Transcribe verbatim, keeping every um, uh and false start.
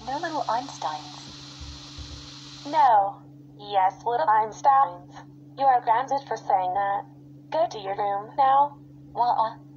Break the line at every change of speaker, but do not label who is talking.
They're little Einsteins.
No. Yes, little Einsteins. You are grounded for saying that. Go to your room now.
Well, uh,